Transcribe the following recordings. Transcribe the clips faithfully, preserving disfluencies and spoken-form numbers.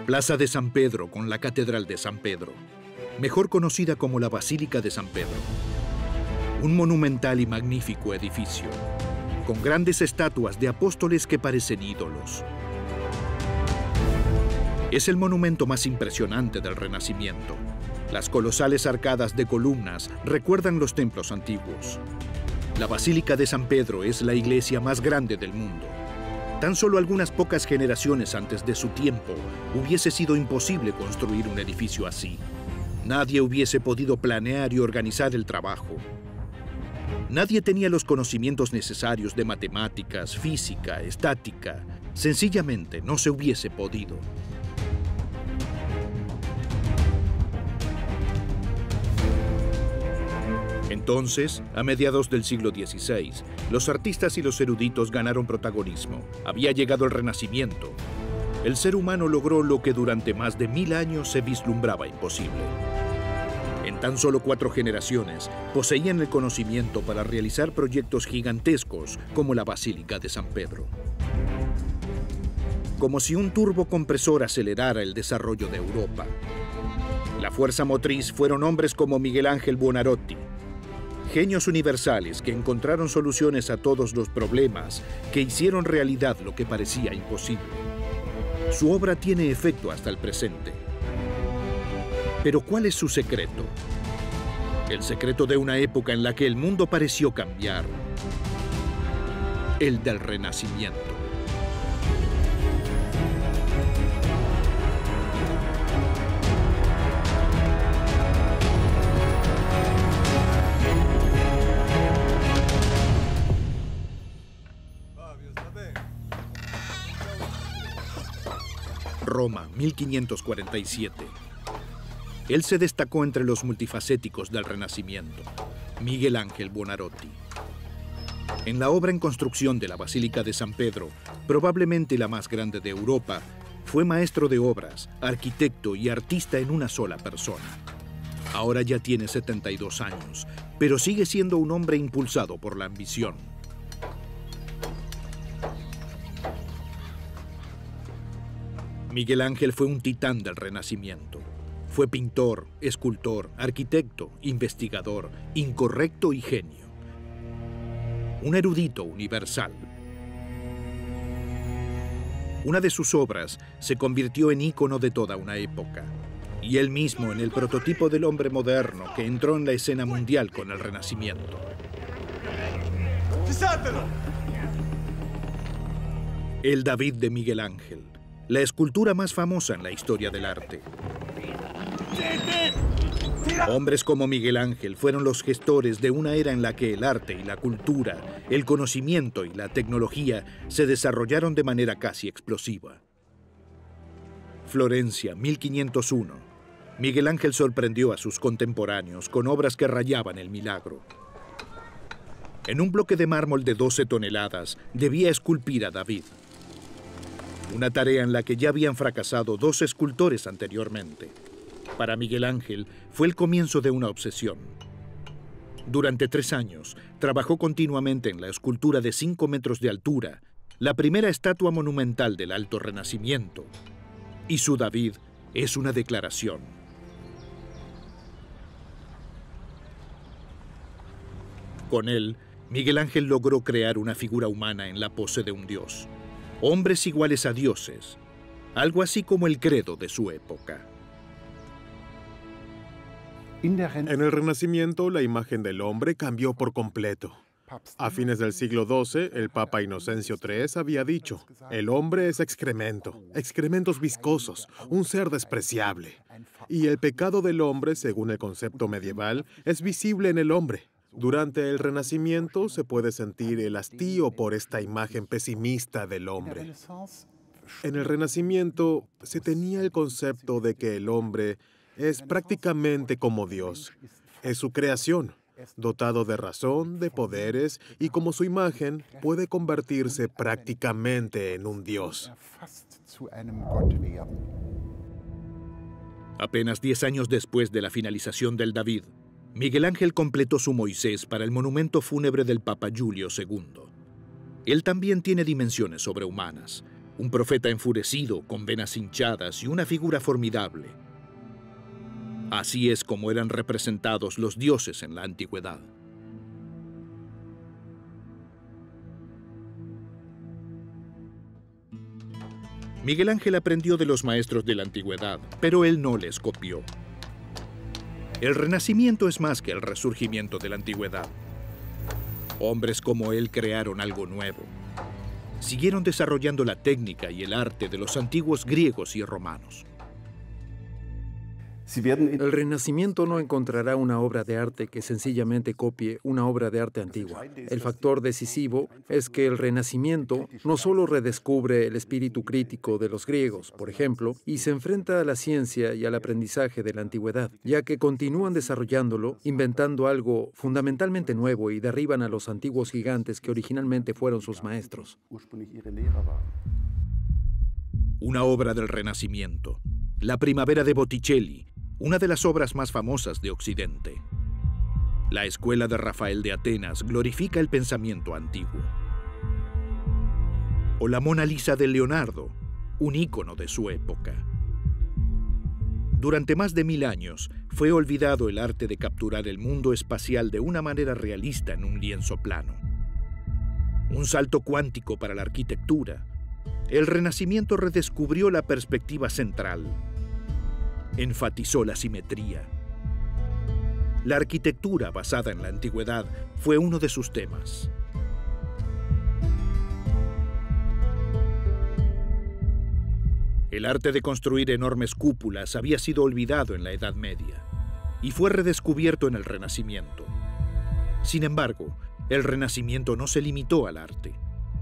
Plaza de San Pedro con la Catedral de San Pedro, mejor conocida como la Basílica de San Pedro. Un monumental y magnífico edificio, con grandes estatuas de apóstoles que parecen ídolos. Es el monumento más impresionante del Renacimiento. Las colosales arcadas de columnas recuerdan los templos antiguos. La Basílica de San Pedro es la iglesia más grande del mundo. Tan solo algunas pocas generaciones antes de su tiempo hubiese sido imposible construir un edificio así. Nadie hubiese podido planear y organizar el trabajo. Nadie tenía los conocimientos necesarios de matemáticas, física, estática. Sencillamente no se hubiese podido. Entonces, a mediados del siglo dieciséis, los artistas y los eruditos ganaron protagonismo. Había llegado el Renacimiento. El ser humano logró lo que durante más de mil años se vislumbraba imposible. En tan solo cuatro generaciones, poseían el conocimiento para realizar proyectos gigantescos como la Basílica de San Pedro. Como si un turbocompresor acelerara el desarrollo de Europa. La fuerza motriz fueron hombres como Miguel Ángel Buonarroti, genios universales que encontraron soluciones a todos los problemas, que hicieron realidad lo que parecía imposible. Su obra tiene efecto hasta el presente. Pero ¿cuál es su secreto? El secreto de una época en la que el mundo pareció cambiar. El del Renacimiento. Roma, mil quinientos cuarenta y siete. Él se destacó entre los multifacéticos del Renacimiento, Miguel Ángel Buonarroti. En la obra en construcción de la Basílica de San Pedro, probablemente la más grande de Europa, fue maestro de obras, arquitecto y artista en una sola persona. Ahora ya tiene setenta y dos años, pero sigue siendo un hombre impulsado por la ambición. Miguel Ángel fue un titán del Renacimiento. Fue pintor, escultor, arquitecto, investigador, incorrecto y genio. Un erudito universal. Una de sus obras se convirtió en ícono de toda una época, y él mismo en el prototipo del hombre moderno que entró en la escena mundial con el Renacimiento. El David de Miguel Ángel, la escultura más famosa en la historia del arte. Hombres como Miguel Ángel fueron los gestores de una era en la que el arte y la cultura, el conocimiento y la tecnología se desarrollaron de manera casi explosiva. Florencia, mil quinientos uno. Miguel Ángel sorprendió a sus contemporáneos con obras que rayaban el milagro. En un bloque de mármol de doce toneladas debía esculpir a David. Una tarea en la que ya habían fracasado dos escultores anteriormente. Para Miguel Ángel fue el comienzo de una obsesión. Durante tres años, trabajó continuamente en la escultura de cinco metros de altura, la primera estatua monumental del Alto Renacimiento. Y su David es una declaración. Con él, Miguel Ángel logró crear una figura humana en la pose de un dios. Hombres iguales a dioses, algo así como el credo de su época. En el Renacimiento, la imagen del hombre cambió por completo. A fines del siglo doce, el Papa Inocencio tercero había dicho, el hombre es excremento, excrementos viscosos, un ser despreciable. Y el pecado del hombre, según el concepto medieval, es visible en el hombre. Durante el Renacimiento se puede sentir el hastío por esta imagen pesimista del hombre. En el Renacimiento se tenía el concepto de que el hombre es prácticamente como Dios. Es su creación, dotado de razón, de poderes, y como su imagen puede convertirse prácticamente en un Dios. Apenas diez años después de la finalización del David, Miguel Ángel completó su Moisés para el monumento fúnebre del Papa Julio segundo. Él también tiene dimensiones sobrehumanas. Un profeta enfurecido, con venas hinchadas y una figura formidable. Así es como eran representados los dioses en la antigüedad. Miguel Ángel aprendió de los maestros de la antigüedad, pero él no les copió. El Renacimiento es más que el resurgimiento de la antigüedad. Hombres como él crearon algo nuevo. Siguieron desarrollando la técnica y el arte de los antiguos griegos y romanos. El Renacimiento no encontrará una obra de arte que sencillamente copie una obra de arte antigua. El factor decisivo es que el Renacimiento no solo redescubre el espíritu crítico de los griegos, por ejemplo, y se enfrenta a la ciencia y al aprendizaje de la antigüedad, ya que continúan desarrollándolo, inventando algo fundamentalmente nuevo y derriban a los antiguos gigantes que originalmente fueron sus maestros. Una obra del Renacimiento, La Primavera de Botticelli, una de las obras más famosas de Occidente. La escuela de Rafael de Atenas glorifica el pensamiento antiguo. O la Mona Lisa de Leonardo, un ícono de su época. Durante más de mil años fue olvidado el arte de capturar el mundo espacial de una manera realista en un lienzo plano. Un salto cuántico para la arquitectura. El Renacimiento redescubrió la perspectiva central. Enfatizó la simetría. La arquitectura basada en la antigüedad fue uno de sus temas. El arte de construir enormes cúpulas había sido olvidado en la Edad Media y fue redescubierto en el Renacimiento. Sin embargo, el Renacimiento no se limitó al arte.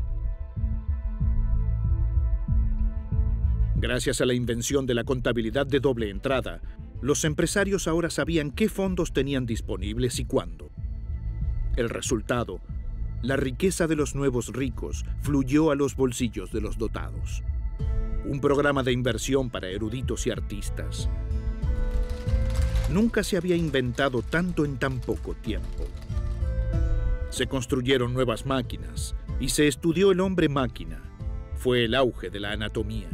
Gracias a la invención de la contabilidad de doble entrada, los empresarios ahora sabían qué fondos tenían disponibles y cuándo. El resultado, la riqueza de los nuevos ricos fluyó a los bolsillos de los dotados. Un programa de inversión para eruditos y artistas. Nunca se había inventado tanto en tan poco tiempo. Se construyeron nuevas máquinas y se estudió el hombre-máquina. Fue el auge de la anatomía.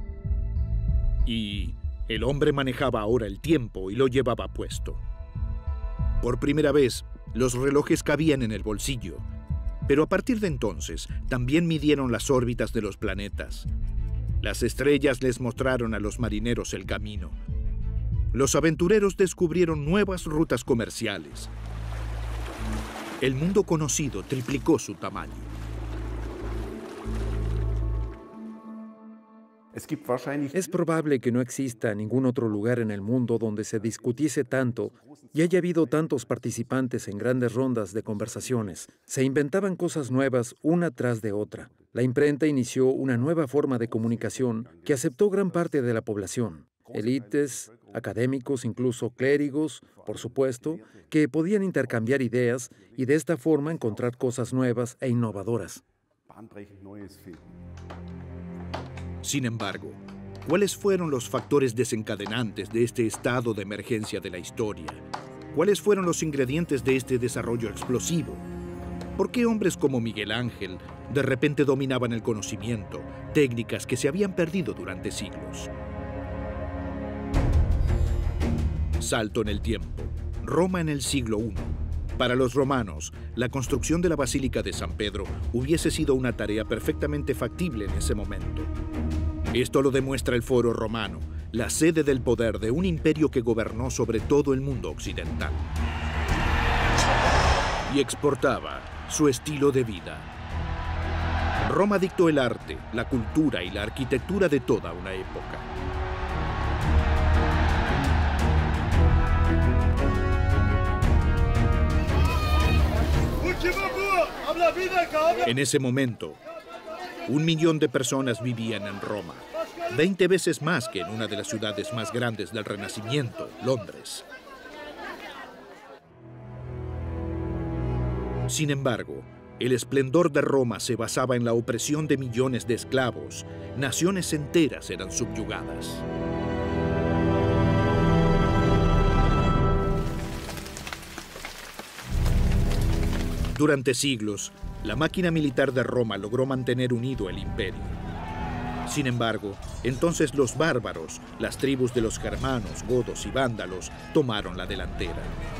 Y el hombre manejaba ahora el tiempo y lo llevaba puesto. Por primera vez, los relojes cabían en el bolsillo, pero a partir de entonces también midieron las órbitas de los planetas. Las estrellas les mostraron a los marineros el camino. Los aventureros descubrieron nuevas rutas comerciales. El mundo conocido triplicó su tamaño. Es probable que no exista ningún otro lugar en el mundo donde se discutiese tanto y haya habido tantos participantes en grandes rondas de conversaciones. Se inventaban cosas nuevas una tras de otra. La imprenta inició una nueva forma de comunicación que aceptó gran parte de la población. Élites, académicos, incluso clérigos, por supuesto, que podían intercambiar ideas y de esta forma encontrar cosas nuevas e innovadoras. Sin embargo, ¿cuáles fueron los factores desencadenantes de este estado de emergencia de la historia? ¿Cuáles fueron los ingredientes de este desarrollo explosivo? ¿Por qué hombres como Miguel Ángel de repente dominaban el conocimiento, técnicas que se habían perdido durante siglos? Salto en el tiempo. Roma en el siglo primero. Para los romanos, la construcción de la Basílica de San Pedro hubiese sido una tarea perfectamente factible en ese momento. Esto lo demuestra el Foro Romano, la sede del poder de un imperio que gobernó sobre todo el mundo occidental. Y exportaba su estilo de vida. Roma dictó el arte, la cultura y la arquitectura de toda una época. En ese momento, un millón de personas vivían en Roma, veinte veces más que en una de las ciudades más grandes del Renacimiento, Londres. Sin embargo, el esplendor de Roma se basaba en la opresión de millones de esclavos. Naciones enteras eran subyugadas. Durante siglos, la máquina militar de Roma logró mantener unido el imperio. Sin embargo, entonces los bárbaros, las tribus de los germanos, godos y vándalos, tomaron la delantera.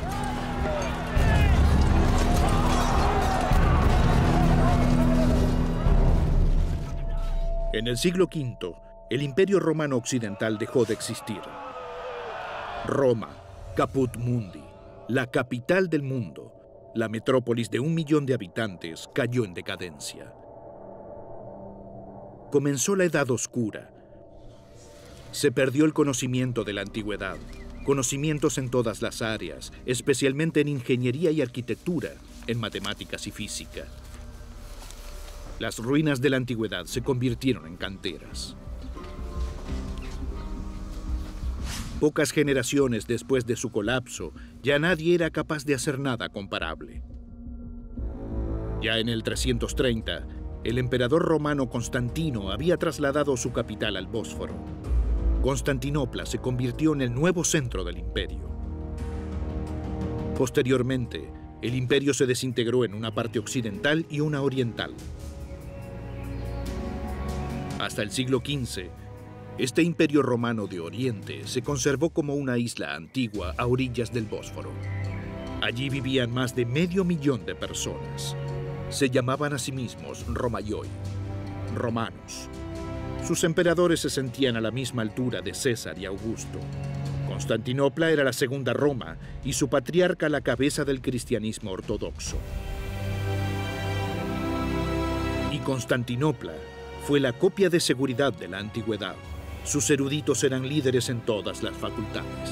En el siglo quinto, el Imperio Romano Occidental dejó de existir. Roma, Caput Mundi, la capital del mundo, la metrópolis de un millón de habitantes, cayó en decadencia. Comenzó la Edad Oscura. Se perdió el conocimiento de la antigüedad, conocimientos en todas las áreas, especialmente en ingeniería y arquitectura, en matemáticas y física. Las ruinas de la antigüedad se convirtieron en canteras. Pocas generaciones después de su colapso, ya nadie era capaz de hacer nada comparable. Ya en el trescientos treinta, el emperador romano Constantino había trasladado su capital al Bósforo. Constantinopla se convirtió en el nuevo centro del imperio. Posteriormente, el imperio se desintegró en una parte occidental y una oriental. Hasta el siglo quince, este imperio romano de Oriente se conservó como una isla antigua a orillas del Bósforo. Allí vivían más de medio millón de personas. Se llamaban a sí mismos Romaioi, romanos. Sus emperadores se sentían a la misma altura de César y Augusto. Constantinopla era la segunda Roma y su patriarca la cabeza del cristianismo ortodoxo. Y Constantinopla fue la copia de seguridad de la antigüedad. Sus eruditos eran líderes en todas las facultades.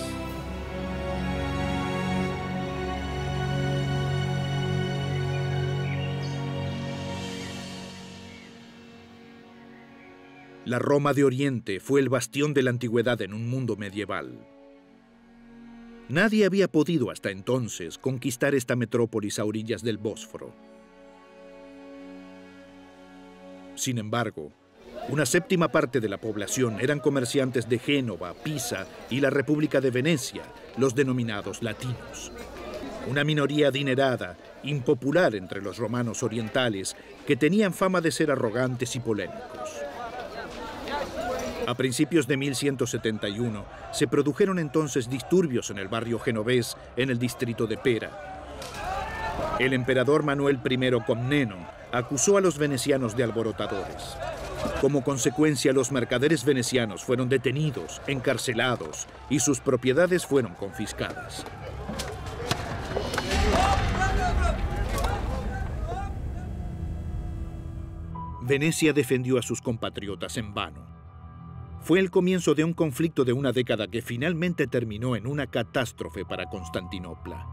La Roma de Oriente fue el bastión de la antigüedad en un mundo medieval. Nadie había podido hasta entonces conquistar esta metrópolis a orillas del Bósforo. Sin embargo, una séptima parte de la población eran comerciantes de Génova, Pisa y la República de Venecia, los denominados latinos. Una minoría adinerada, impopular entre los romanos orientales, que tenían fama de ser arrogantes y polémicos. A principios de mil ciento setenta y uno, se produjeron entonces disturbios en el barrio genovés, en el distrito de Pera. El emperador Manuel primero Comneno acusó a los venecianos de alborotadores. Como consecuencia, los mercaderes venecianos fueron detenidos, encarcelados y sus propiedades fueron confiscadas. Venecia defendió a sus compatriotas en vano. Fue el comienzo de un conflicto de una década que finalmente terminó en una catástrofe para Constantinopla.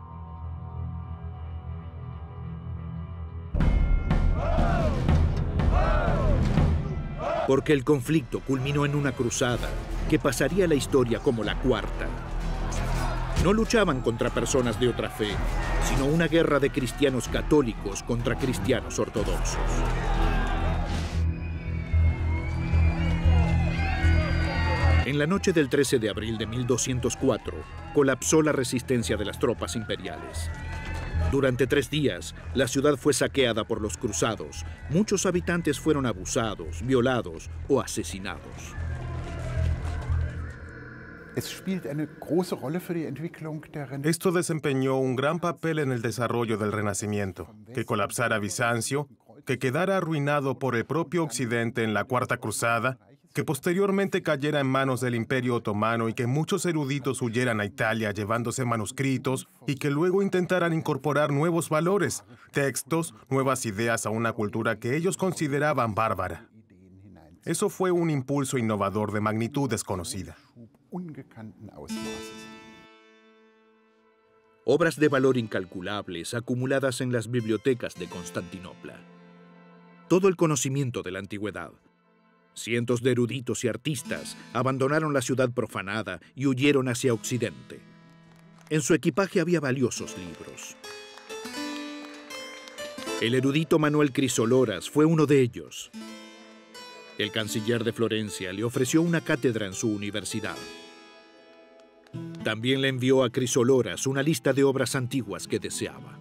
Porque el conflicto culminó en una cruzada que pasaría a la historia como la Cuarta. No luchaban contra personas de otra fe, sino una guerra de cristianos católicos contra cristianos ortodoxos. En la noche del trece de abril de mil doscientos cuatro, colapsó la resistencia de las tropas imperiales. Durante tres días, la ciudad fue saqueada por los cruzados. Muchos habitantes fueron abusados, violados o asesinados. Esto desempeñó un gran papel en el desarrollo del Renacimiento, que colapsara Bizancio, que quedara arruinado por el propio Occidente en la Cuarta Cruzada, que posteriormente cayera en manos del Imperio Otomano y que muchos eruditos huyeran a Italia llevándose manuscritos y que luego intentaran incorporar nuevos valores, textos, nuevas ideas a una cultura que ellos consideraban bárbara. Eso fue un impulso innovador de magnitud desconocida. Obras de valor incalculables acumuladas en las bibliotecas de Constantinopla. Todo el conocimiento de la antigüedad. Cientos de eruditos y artistas abandonaron la ciudad profanada y huyeron hacia Occidente. En su equipaje había valiosos libros. El erudito Manuel Crisoloras fue uno de ellos. El canciller de Florencia le ofreció una cátedra en su universidad. También le envió a Crisoloras una lista de obras antiguas que deseaba.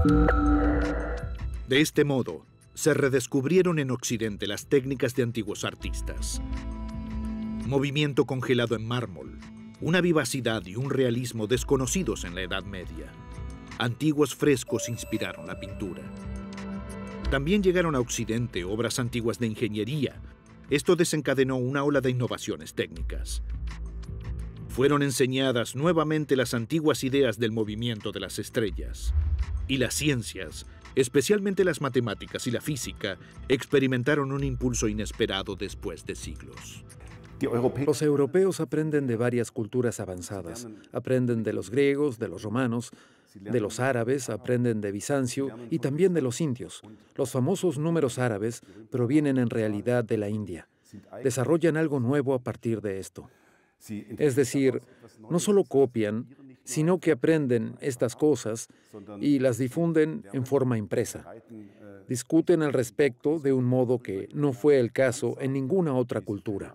De este modo, se redescubrieron en Occidente las técnicas de antiguos artistas. Movimiento congelado en mármol, una vivacidad y un realismo desconocidos en la Edad Media. Antiguos frescos inspiraron la pintura. También llegaron a Occidente obras antiguas de ingeniería. Esto desencadenó una ola de innovaciones técnicas. Fueron enseñadas nuevamente las antiguas ideas del movimiento de las estrellas. Y las ciencias, especialmente las matemáticas y la física, experimentaron un impulso inesperado después de siglos. Los europeos aprenden de varias culturas avanzadas. Aprenden de los griegos, de los romanos, de los árabes, aprenden de Bizancio y también de los indios. Los famosos números árabes provienen en realidad de la India. Desarrollan algo nuevo a partir de esto. Es decir, no solo copian, sino que aprenden estas cosas y las difunden en forma impresa. Discuten al respecto de un modo que no fue el caso en ninguna otra cultura.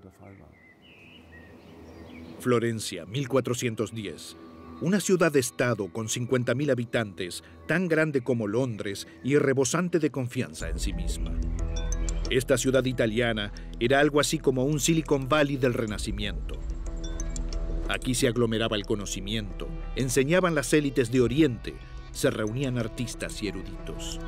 Florencia, mil cuatrocientos diez. Una ciudad-estado con cincuenta mil habitantes, tan grande como Londres y rebosante de confianza en sí misma. Esta ciudad italiana era algo así como un Silicon Valley del Renacimiento. Aquí se aglomeraba el conocimiento, enseñaban las élites de Oriente, se reunían artistas y eruditos.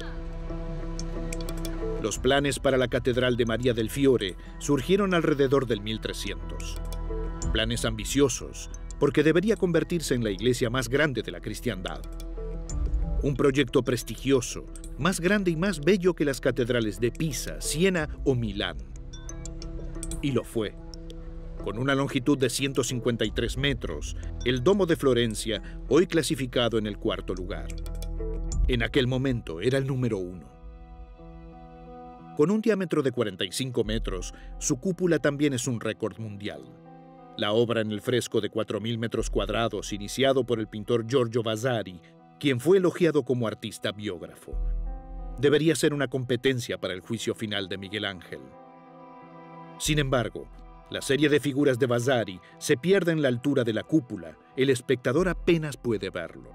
Los planes para la Catedral de María del Fiore surgieron alrededor del mil trescientos. Planes ambiciosos, porque debería convertirse en la iglesia más grande de la cristiandad. Un proyecto prestigioso, más grande y más bello que las catedrales de Pisa, Siena o Milán. Y lo fue. Con una longitud de ciento cincuenta y tres metros, el Domo de Florencia, hoy clasificado en el cuarto lugar. En aquel momento era el número uno. Con un diámetro de cuarenta y cinco metros, su cúpula también es un récord mundial. La obra en el fresco de cuatro mil metros cuadrados, iniciado por el pintor Giorgio Vasari, quien fue elogiado como artista biógrafo. Debería ser una competencia para el juicio final de Miguel Ángel. Sin embargo, la serie de figuras de Vasari se pierde en la altura de la cúpula. El espectador apenas puede verlo.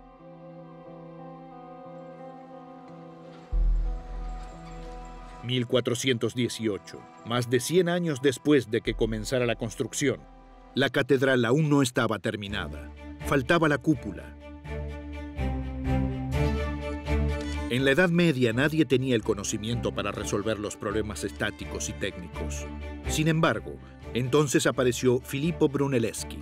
mil cuatrocientos dieciocho, más de cien años después de que comenzara la construcción, la catedral aún no estaba terminada. Faltaba la cúpula. En la Edad Media nadie tenía el conocimiento para resolver los problemas estáticos y técnicos. Sin embargo, entonces apareció Filippo Brunelleschi.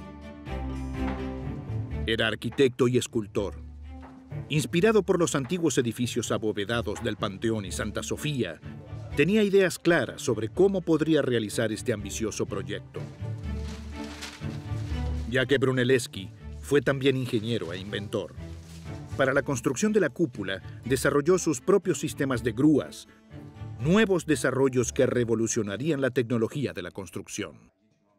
Era arquitecto y escultor. Inspirado por los antiguos edificios abovedados del Panteón y Santa Sofía, tenía ideas claras sobre cómo podría realizar este ambicioso proyecto. Ya que Brunelleschi fue también ingeniero e inventor. Para la construcción de la cúpula, desarrolló sus propios sistemas de grúas, nuevos desarrollos que revolucionarían la tecnología de la construcción.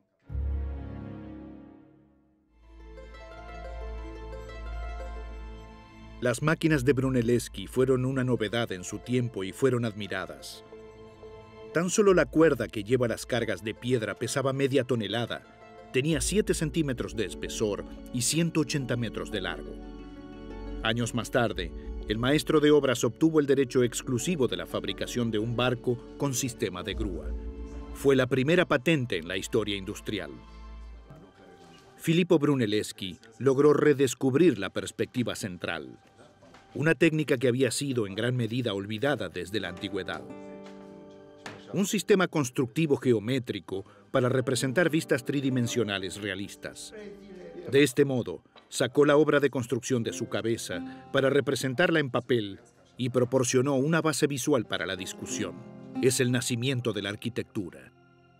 Las máquinas de Brunelleschi fueron una novedad en su tiempo y fueron admiradas. Tan solo la cuerda que lleva las cargas de piedra pesaba media tonelada, tenía siete centímetros de espesor y ciento ochenta metros de largo. Años más tarde, el maestro de obras obtuvo el derecho exclusivo de la fabricación de un barco con sistema de grúa. Fue la primera patente en la historia industrial. Filippo Brunelleschi logró redescubrir la perspectiva central, una técnica que había sido en gran medida olvidada desde la antigüedad. Un sistema constructivo geométrico para representar vistas tridimensionales realistas. De este modo, sacó la obra de construcción de su cabeza para representarla en papel y proporcionó una base visual para la discusión. Es el nacimiento de la arquitectura.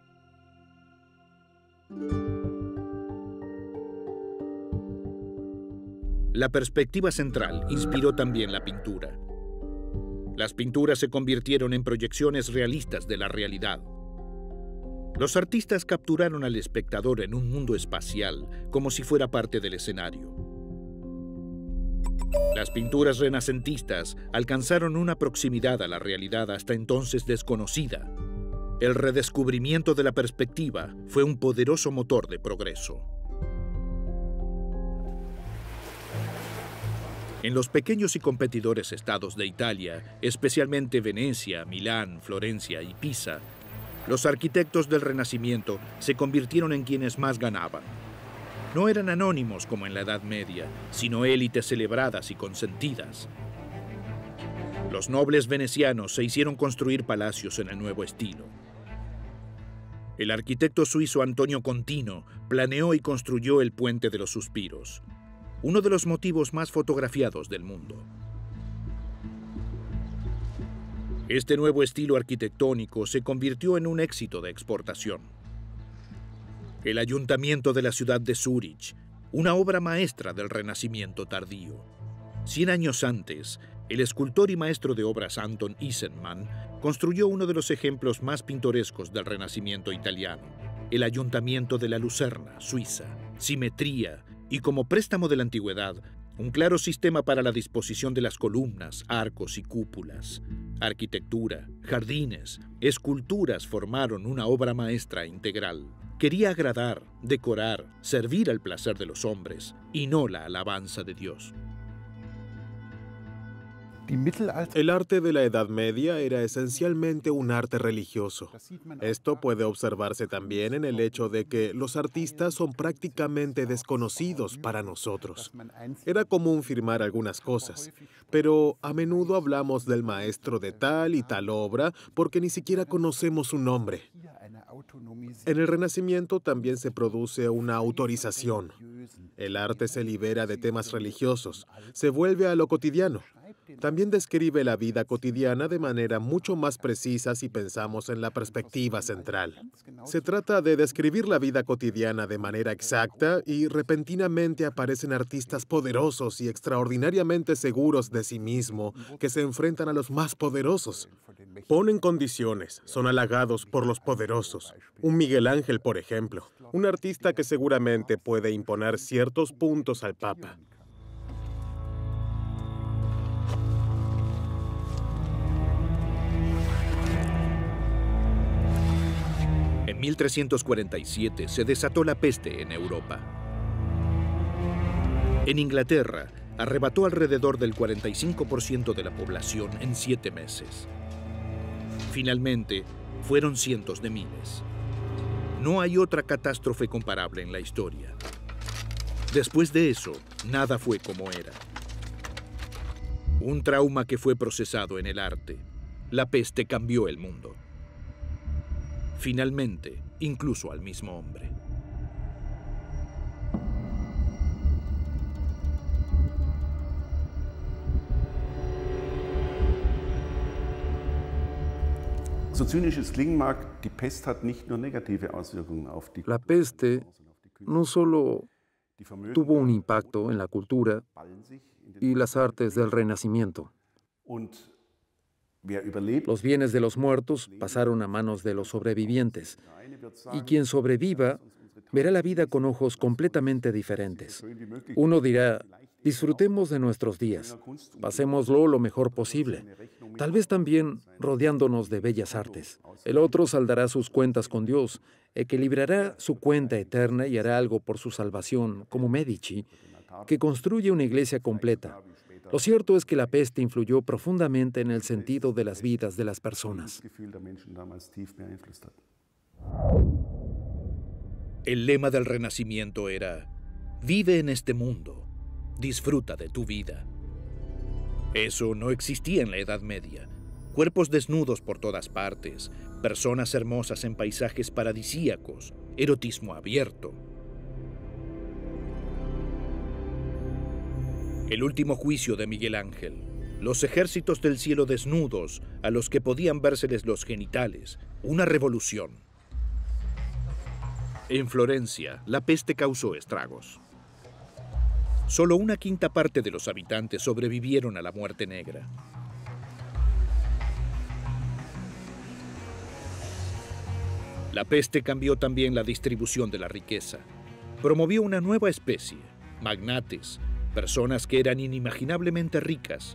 La perspectiva central inspiró también la pintura. Las pinturas se convirtieron en proyecciones realistas de la realidad. Los artistas capturaron al espectador en un mundo espacial, como si fuera parte del escenario. Las pinturas renacentistas alcanzaron una proximidad a la realidad hasta entonces desconocida. El redescubrimiento de la perspectiva fue un poderoso motor de progreso. En los pequeños y competidores estados de Italia, especialmente Venecia, Milán, Florencia y Pisa, los arquitectos del Renacimiento se convirtieron en quienes más ganaban. No eran anónimos como en la Edad Media, sino élites celebradas y consentidas. Los nobles venecianos se hicieron construir palacios en el nuevo estilo. El arquitecto suizo Antonio Contino planeó y construyó el Puente de los Suspiros, uno de los motivos más fotografiados del mundo. Este nuevo estilo arquitectónico se convirtió en un éxito de exportación. El ayuntamiento de la ciudad de Zúrich, una obra maestra del Renacimiento tardío. Cien años antes, el escultor y maestro de obras Anton Isenmann construyó uno de los ejemplos más pintorescos del Renacimiento italiano, el Ayuntamiento de la Lucerna, Suiza. Simetría y, como préstamo de la antigüedad, un claro sistema para la disposición de las columnas, arcos y cúpulas. Arquitectura, jardines, esculturas formaron una obra maestra integral. Quería agradar, decorar, servir al placer de los hombres y no la alabanza de Dios. El arte de la Edad Media era esencialmente un arte religioso. Esto puede observarse también en el hecho de que los artistas son prácticamente desconocidos para nosotros. Era común firmar algunas cosas, pero a menudo hablamos del maestro de tal y tal obra porque ni siquiera conocemos su nombre. En el Renacimiento también se produce una autorización. El arte se libera de temas religiosos, se vuelve a lo cotidiano. También describe la vida cotidiana de manera mucho más precisa si pensamos en la perspectiva central. Se trata de describir la vida cotidiana de manera exacta y repentinamente aparecen artistas poderosos y extraordinariamente seguros de sí mismo que se enfrentan a los más poderosos. Ponen condiciones, son halagados por los poderosos. Un Miguel Ángel, por ejemplo, un artista que seguramente puede imponer ciertos puntos al Papa. En mil trescientos cuarenta y siete se desató la peste en Europa. En Inglaterra, arrebató alrededor del cuarenta y cinco por ciento de la población en siete meses. Finalmente, fueron cientos de miles. No hay otra catástrofe comparable en la historia. Después de eso, nada fue como era. Un trauma que fue procesado en el arte. La peste cambió el mundo. Finalmente, incluso al mismo hombre. La peste no solo tuvo un impacto en la cultura y las artes del Renacimiento. Los bienes de los muertos pasaron a manos de los sobrevivientes, y quien sobreviva verá la vida con ojos completamente diferentes. Uno dirá, disfrutemos de nuestros días, pasémoslo lo mejor posible, tal vez también rodeándonos de bellas artes. El otro saldará sus cuentas con Dios, equilibrará su cuenta eterna y hará algo por su salvación, como Medici, que construye una iglesia completa. Lo cierto es que la peste influyó profundamente en el sentido de las vidas de las personas. El lema del Renacimiento era: vive en este mundo, disfruta de tu vida. Eso no existía en la Edad Media. Cuerpos desnudos por todas partes, personas hermosas en paisajes paradisíacos, erotismo abierto. El último juicio de Miguel Ángel, los ejércitos del cielo desnudos a los que podían vérseles los genitales, una revolución. En Florencia, la peste causó estragos. Solo una quinta parte de los habitantes sobrevivieron a la muerte negra. La peste cambió también la distribución de la riqueza. Promovió una nueva especie, magnates, personas que eran inimaginablemente ricas.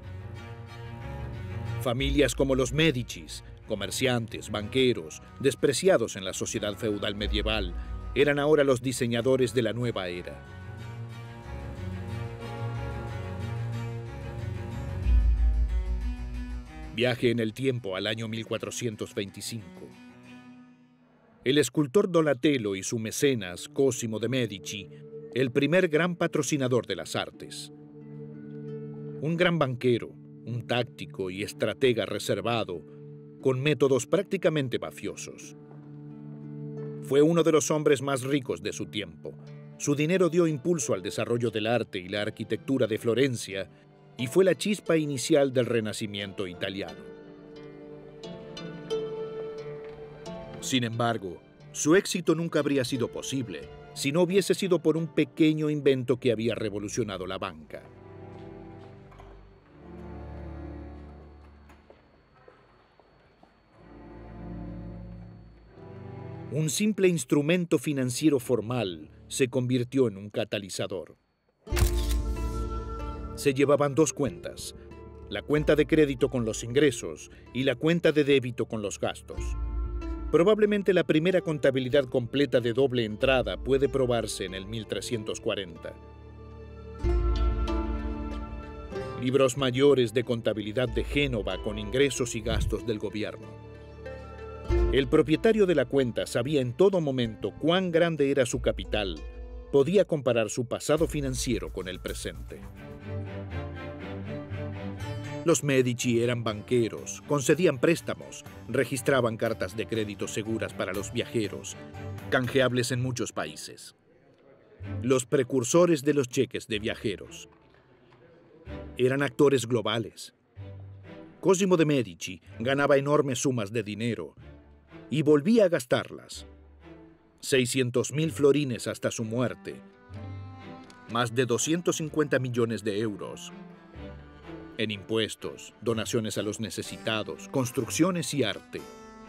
Familias como los Médicis, comerciantes, banqueros, despreciados en la sociedad feudal medieval, eran ahora los diseñadores de la nueva era. Viaje en el tiempo al año mil cuatrocientos veinticinco. El escultor Donatello y su mecenas Cosimo de Medici, el primer gran patrocinador de las artes. Un gran banquero, un táctico y estratega reservado, con métodos prácticamente mafiosos. Fue uno de los hombres más ricos de su tiempo. Su dinero dio impulso al desarrollo del arte y la arquitectura de Florencia y fue la chispa inicial del Renacimiento italiano. Sin embargo, su éxito nunca habría sido posible si no hubiese sido por un pequeño invento que había revolucionado la banca. Un simple instrumento financiero formal se convirtió en un catalizador. Se llevaban dos cuentas, la cuenta de crédito con los ingresos y la cuenta de débito con los gastos. Probablemente la primera contabilidad completa de doble entrada puede probarse en el mil trescientos cuarenta. Libros mayores de contabilidad de Génova con ingresos y gastos del gobierno. El propietario de la cuenta sabía en todo momento cuán grande era su capital, podía comparar su pasado financiero con el presente. Los Medici eran banqueros, concedían préstamos, registraban cartas de crédito seguras para los viajeros, canjeables en muchos países. Los precursores de los cheques de viajeros. Eran actores globales. Cosimo de Medici ganaba enormes sumas de dinero y volvía a gastarlas. seiscientos mil florines hasta su muerte. Más de doscientos cincuenta millones de euros. En impuestos, donaciones a los necesitados, construcciones y arte.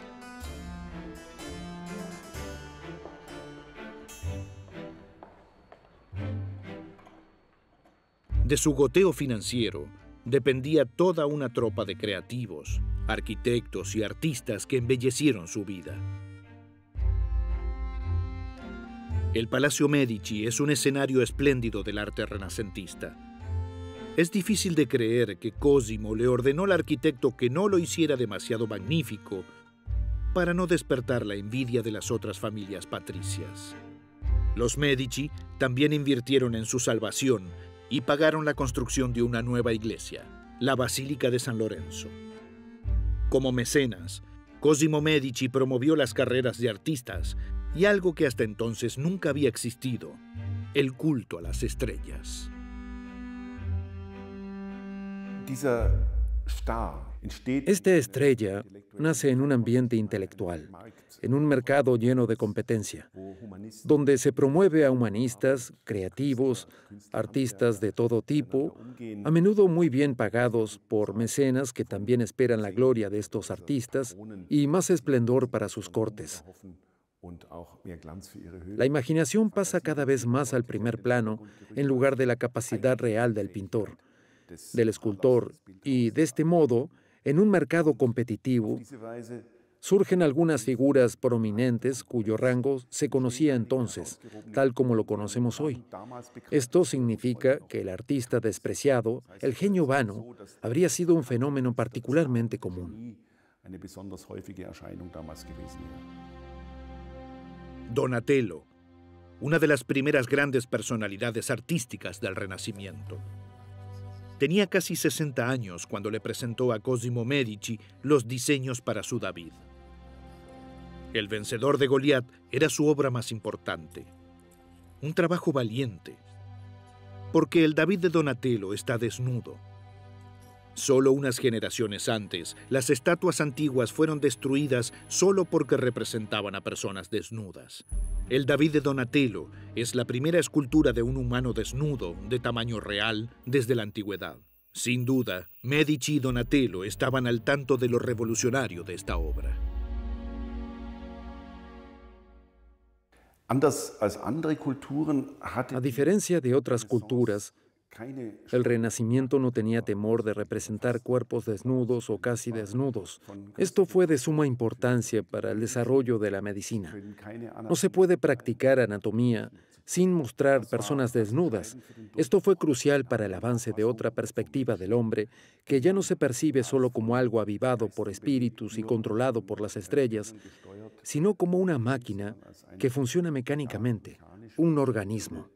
De su goteo financiero dependía toda una tropa de creativos, arquitectos y artistas que embellecieron su vida. El Palacio Medici es un escenario espléndido del arte renacentista. Es difícil de creer que Cosimo le ordenó al arquitecto que no lo hiciera demasiado magnífico para no despertar la envidia de las otras familias patricias. Los Medici también invirtieron en su salvación y pagaron la construcción de una nueva iglesia, la Basílica de San Lorenzo. Como mecenas, Cosimo Medici promovió las carreras de artistas y algo que hasta entonces nunca había existido, el culto a las estrellas. Esta estrella nace en un ambiente intelectual, en un mercado lleno de competencia, donde se promueve a humanistas, creativos, artistas de todo tipo, a menudo muy bien pagados por mecenas que también esperan la gloria de estos artistas y más esplendor para sus cortes. La imaginación pasa cada vez más al primer plano en lugar de la capacidad real del pintor, del escultor, y de este modo, en un mercado competitivo, surgen algunas figuras prominentes cuyo rango se conocía entonces, tal como lo conocemos hoy. Esto significa que el artista despreciado, el genio vano, habría sido un fenómeno particularmente común. Donatello, una de las primeras grandes personalidades artísticas del Renacimiento. Tenía casi sesenta años cuando le presentó a Cosimo Medici los diseños para su David. El vencedor de Goliat era su obra más importante. Un trabajo valiente, porque el David de Donatello está desnudo. Solo unas generaciones antes, las estatuas antiguas fueron destruidas solo porque representaban a personas desnudas. El David de Donatello es la primera escultura de un humano desnudo, de tamaño real, desde la antigüedad. Sin duda, Medici y Donatello estaban al tanto de lo revolucionario de esta obra. A diferencia de otras culturas, el Renacimiento no tenía temor de representar cuerpos desnudos o casi desnudos. Esto fue de suma importancia para el desarrollo de la medicina. No se puede practicar anatomía sin mostrar personas desnudas. Esto fue crucial para el avance de otra perspectiva del hombre, que ya no se percibe solo como algo avivado por espíritus y controlado por las estrellas, sino como una máquina que funciona mecánicamente, un organismo.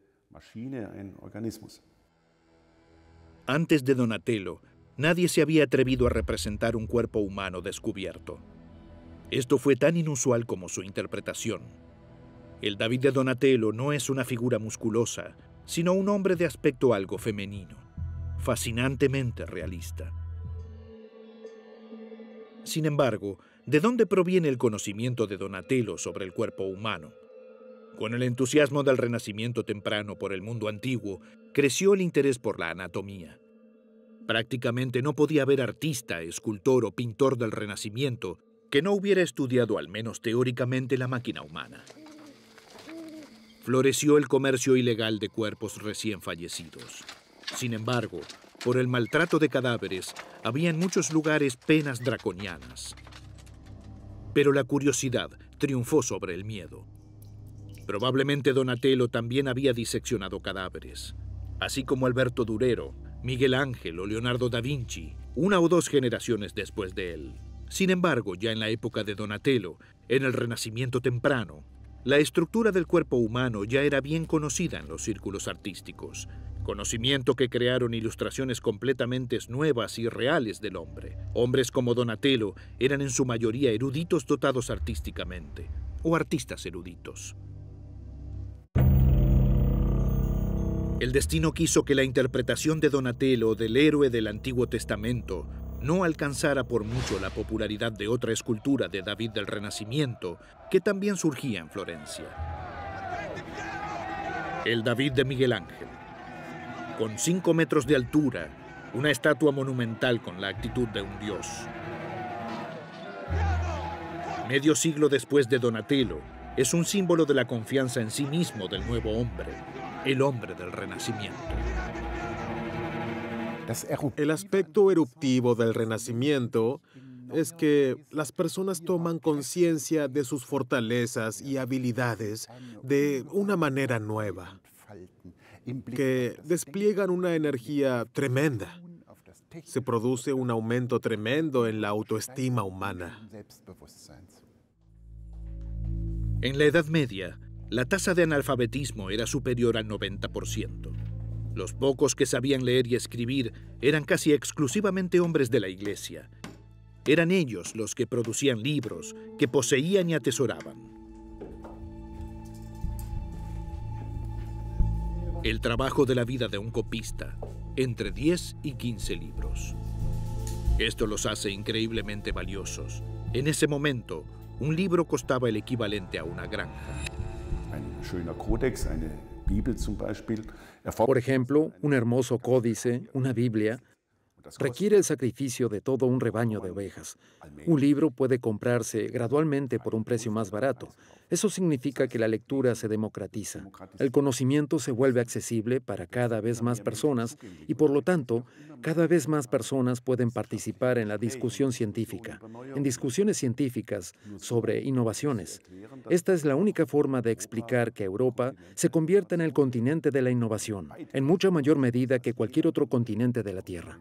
Antes de Donatello, nadie se había atrevido a representar un cuerpo humano descubierto. Esto fue tan inusual como su interpretación. El David de Donatello no es una figura musculosa, sino un hombre de aspecto algo femenino, fascinantemente realista. Sin embargo, ¿de dónde proviene el conocimiento de Donatello sobre el cuerpo humano? Con el entusiasmo del Renacimiento temprano por el mundo antiguo, creció el interés por la anatomía. Prácticamente no podía haber artista, escultor o pintor del Renacimiento que no hubiera estudiado al menos teóricamente la máquina humana. Floreció el comercio ilegal de cuerpos recién fallecidos. Sin embargo, por el maltrato de cadáveres, había en muchos lugares penas draconianas. Pero la curiosidad triunfó sobre el miedo. Probablemente Donatello también había diseccionado cadáveres, así como Alberto Durero, Miguel Ángel o Leonardo da Vinci, una o dos generaciones después de él. Sin embargo, ya en la época de Donatello, en el Renacimiento temprano, la estructura del cuerpo humano ya era bien conocida en los círculos artísticos, conocimiento que crearon ilustraciones completamente nuevas y reales del hombre. Hombres como Donatello eran en su mayoría eruditos dotados artísticamente, o artistas eruditos. El destino quiso que la interpretación de Donatello del héroe del Antiguo Testamento no alcanzara por mucho la popularidad de otra escultura de David del Renacimiento, que también surgía en Florencia. El David de Miguel Ángel. Con cinco metros de altura, una estatua monumental con la actitud de un dios. Medio siglo después de Donatello, es un símbolo de la confianza en sí mismo del nuevo hombre, el hombre del Renacimiento. El aspecto eruptivo del Renacimiento es que las personas toman conciencia de sus fortalezas y habilidades de una manera nueva, que despliegan una energía tremenda. Se produce un aumento tremendo en la autoestima humana. En la Edad Media, la tasa de analfabetismo era superior al noventa por ciento. Los pocos que sabían leer y escribir eran casi exclusivamente hombres de la Iglesia. Eran ellos los que producían libros, que poseían y atesoraban. El trabajo de la vida de un copista, entre diez y quince libros. Esto los hace increíblemente valiosos. En ese momento, un libro costaba el equivalente a una granja. Por ejemplo, un hermoso códice, una Biblia, requiere el sacrificio de todo un rebaño de ovejas. Un libro puede comprarse gradualmente por un precio más barato. Eso significa que la lectura se democratiza. El conocimiento se vuelve accesible para cada vez más personas y, por lo tanto, cada vez más personas pueden participar en la discusión científica, en discusiones científicas sobre innovaciones. Esta es la única forma de explicar que Europa se convierta en el continente de la innovación, en mucha mayor medida que cualquier otro continente de la Tierra.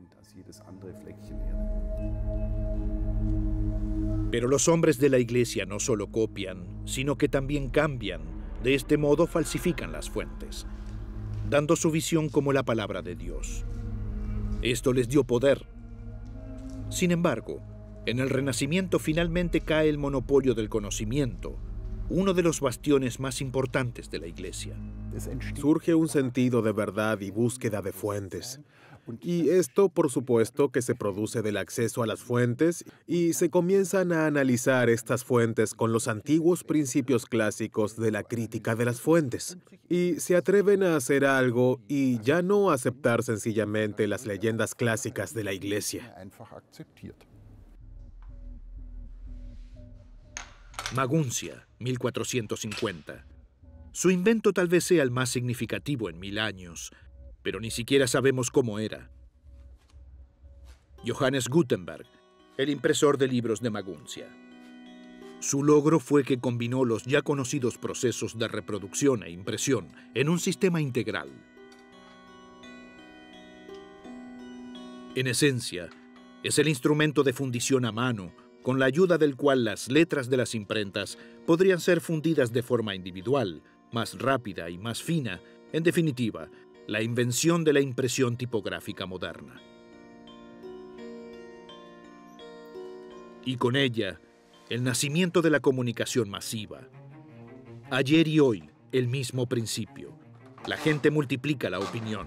Pero los hombres de la Iglesia no solo copian, sino que también cambian. De este modo falsifican las fuentes, dando su visión como la palabra de Dios. Esto les dio poder. Sin embargo, en el Renacimiento finalmente cae el monopolio del conocimiento, uno de los bastiones más importantes de la Iglesia. Surge un sentido de verdad y búsqueda de fuentes. Y esto, por supuesto, que se produce del acceso a las fuentes y se comienzan a analizar estas fuentes con los antiguos principios clásicos de la crítica de las fuentes. Y se atreven a hacer algo y ya no aceptar sencillamente las leyendas clásicas de la Iglesia. Maguncia, mil cuatrocientos cincuenta. Su invento tal vez sea el más significativo en mil años, pero ni siquiera sabemos cómo era. Johannes Gutenberg, el impresor de libros de Maguncia. Su logro fue que combinó los ya conocidos procesos de reproducción e impresión en un sistema integral. En esencia, es el instrumento de fundición a mano, con la ayuda del cual las letras de las imprentas podrían ser fundidas de forma individual, más rápida y más fina, en definitiva, la invención de la impresión tipográfica moderna. Y con ella, el nacimiento de la comunicación masiva. Ayer y hoy, el mismo principio. La gente multiplica la opinión.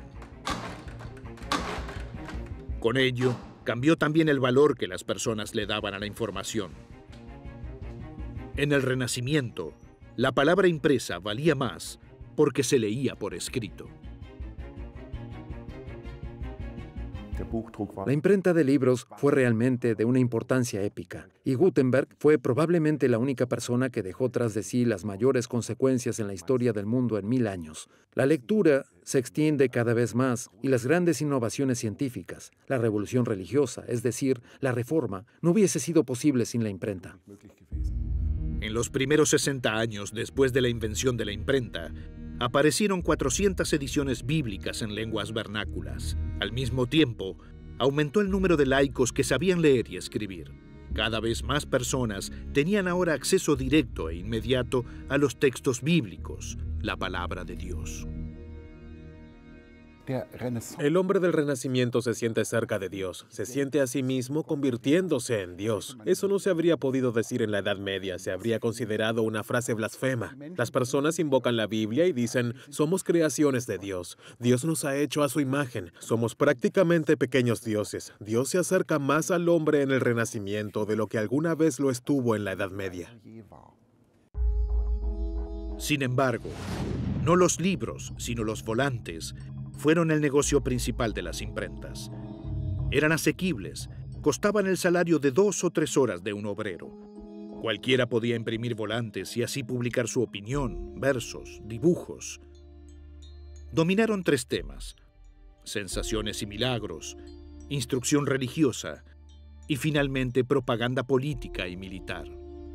Con ello, cambió también el valor que las personas le daban a la información. En el Renacimiento, la palabra impresa valía más porque se leía por escrito. La imprenta de libros fue realmente de una importancia épica, y Gutenberg fue probablemente la única persona que dejó tras de sí las mayores consecuencias en la historia del mundo en mil años. La lectura se extiende cada vez más, y las grandes innovaciones científicas, la revolución religiosa, es decir, la reforma, no hubiese sido posible sin la imprenta. En los primeros sesenta años después de la invención de la imprenta, aparecieron cuatrocientas ediciones bíblicas en lenguas vernáculas. Al mismo tiempo, aumentó el número de laicos que sabían leer y escribir. Cada vez más personas tenían ahora acceso directo e inmediato a los textos bíblicos, la palabra de Dios. El hombre del Renacimiento se siente cerca de Dios, se siente a sí mismo convirtiéndose en Dios. Eso no se habría podido decir en la Edad Media, se habría considerado una frase blasfema. Las personas invocan la Biblia y dicen, somos creaciones de Dios. Dios nos ha hecho a su imagen. Somos prácticamente pequeños dioses. Dios se acerca más al hombre en el Renacimiento de lo que alguna vez lo estuvo en la Edad Media. Sin embargo, no los libros, sino los volantes, fueron el negocio principal de las imprentas. Eran asequibles, costaban el salario de dos o tres horas de un obrero. Cualquiera podía imprimir volantes y así publicar su opinión, versos, dibujos. Dominaron tres temas: sensaciones y milagros, instrucción religiosa y finalmente propaganda política y militar.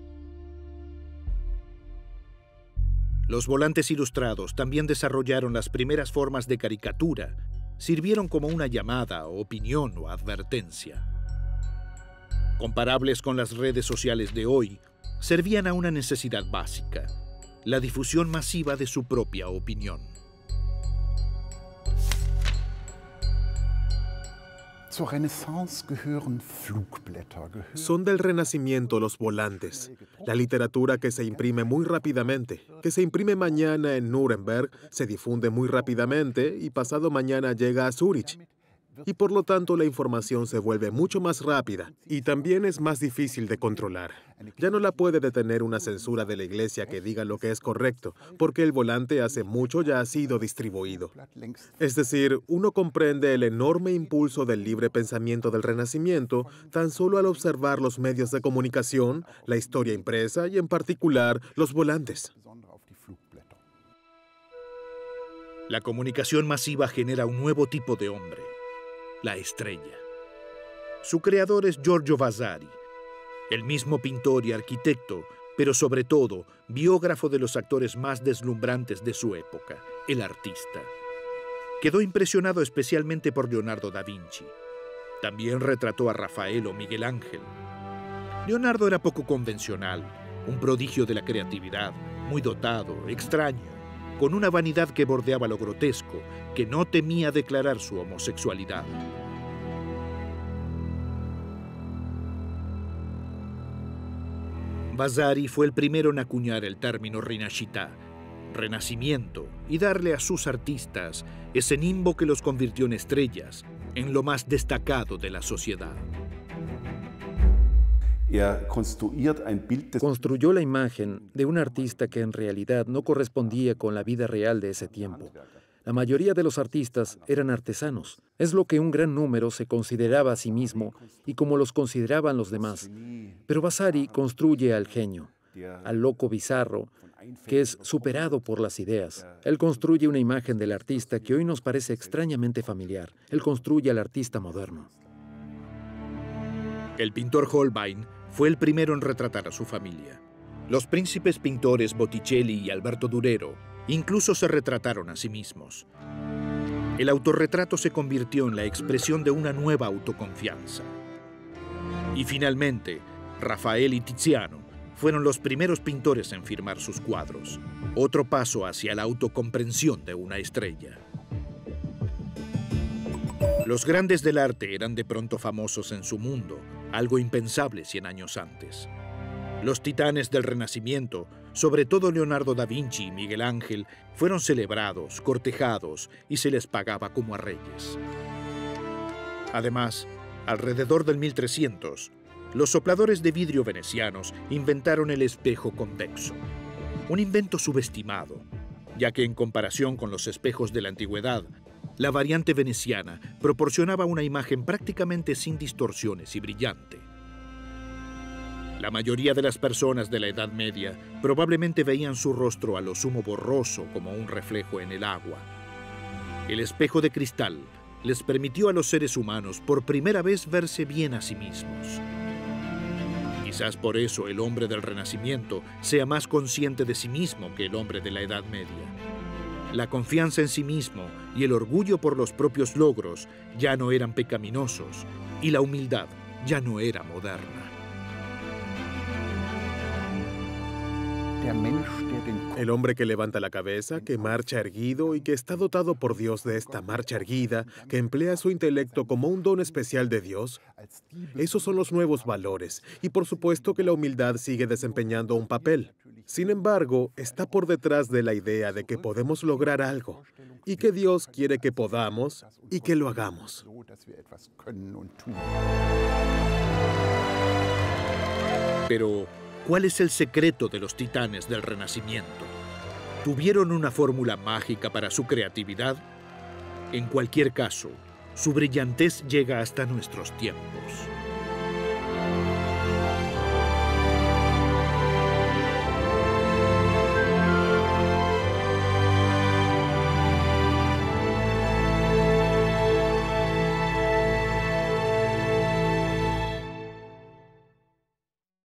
Los volantes ilustrados también desarrollaron las primeras formas de caricatura, sirvieron como una llamada, opinión o advertencia. Comparables con las redes sociales de hoy, servían a una necesidad básica, la difusión masiva de su propia opinión. Son del Renacimiento los volantes, la literatura que se imprime muy rápidamente, que se imprime mañana en Nuremberg, se difunde muy rápidamente y pasado mañana llega a Zúrich. Y por lo tanto la información se vuelve mucho más rápida y también es más difícil de controlar. Ya no la puede detener una censura de la Iglesia que diga lo que es correcto, porque el volante hace mucho ya ha sido distribuido. Es decir, uno comprende el enorme impulso del libre pensamiento del Renacimiento tan solo al observar los medios de comunicación, la historia impresa y en particular los volantes. La comunicación masiva genera un nuevo tipo de hombre: la estrella. Su creador es Giorgio Vasari, el mismo pintor y arquitecto, pero sobre todo biógrafo de los actores más deslumbrantes de su época, el artista. Quedó impresionado especialmente por Leonardo da Vinci. También retrató a Rafael o Miguel Ángel. Leonardo era poco convencional, un prodigio de la creatividad, muy dotado, extraño, con una vanidad que bordeaba lo grotesco, que no temía declarar su homosexualidad. Vasari fue el primero en acuñar el término Rinascita, renacimiento, y darle a sus artistas ese nimbo que los convirtió en estrellas, en lo más destacado de la sociedad. Construyó la imagen de un artista que en realidad no correspondía con la vida real de ese tiempo. La mayoría de los artistas eran artesanos. Es lo que un gran número se consideraba a sí mismo y como los consideraban los demás. Pero Vasari construye al genio, al loco bizarro, que es superado por las ideas. Él construye una imagen del artista que hoy nos parece extrañamente familiar. Él construye al artista moderno. El pintor Holbein fue el primero en retratar a su familia. Los príncipes pintores Botticelli y Alberto Durero incluso se retrataron a sí mismos. El autorretrato se convirtió en la expresión de una nueva autoconfianza. Y finalmente, Rafael y Tiziano fueron los primeros pintores en firmar sus cuadros. Otro paso hacia la autocomprensión de una estrella. Los grandes del arte eran de pronto famosos en su mundo, algo impensable cien años antes. Los titanes del Renacimiento, sobre todo Leonardo da Vinci y Miguel Ángel, fueron celebrados, cortejados y se les pagaba como a reyes. Además, alrededor del mil trescientos, los sopladores de vidrio venecianos inventaron el espejo convexo, un invento subestimado, ya que en comparación con los espejos de la antigüedad, la variante veneciana proporcionaba una imagen prácticamente sin distorsiones y brillante. La mayoría de las personas de la Edad Media probablemente veían su rostro a lo sumo borroso como un reflejo en el agua. El espejo de cristal les permitió a los seres humanos por primera vez verse bien a sí mismos. Quizás por eso el hombre del Renacimiento sea más consciente de sí mismo que el hombre de la Edad Media. La confianza en sí mismo y el orgullo por los propios logros ya no eran pecaminosos y la humildad ya no era moderna. El hombre que levanta la cabeza, que marcha erguido y que está dotado por Dios de esta marcha erguida, que emplea su intelecto como un don especial de Dios, esos son los nuevos valores. Y por supuesto que la humildad sigue desempeñando un papel. Sin embargo, está por detrás de la idea de que podemos lograr algo y que Dios quiere que podamos y que lo hagamos. Pero, ¿cuál es el secreto de los titanes del Renacimiento? ¿Tuvieron una fórmula mágica para su creatividad? En cualquier caso, su brillantez llega hasta nuestros tiempos.